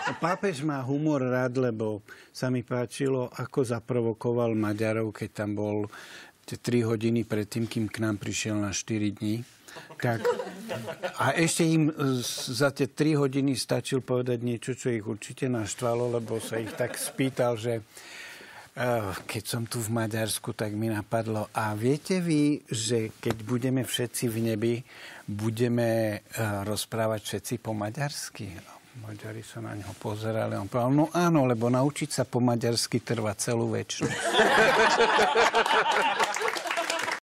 Pápež má humor rád, lebo sa mi páčilo, ako zaprovokoval Maďarov, keď tam bol 3 hodiny predtým, kým k nám prišiel na 4 dní. Tak, a ešte im za tie 3 hodiny stačil povedať niečo, čo ich určite naštvalo, lebo sa ich tak spýtal, že keď som tu v Maďarsku, tak mi napadlo, a viete vy, že keď budeme všetci v nebi, budeme rozprávať všetci po maďarsky? Maďari sa na neho pozerali a on povedal, no áno, lebo naučiť sa po maďarsky trvá celú večnosť.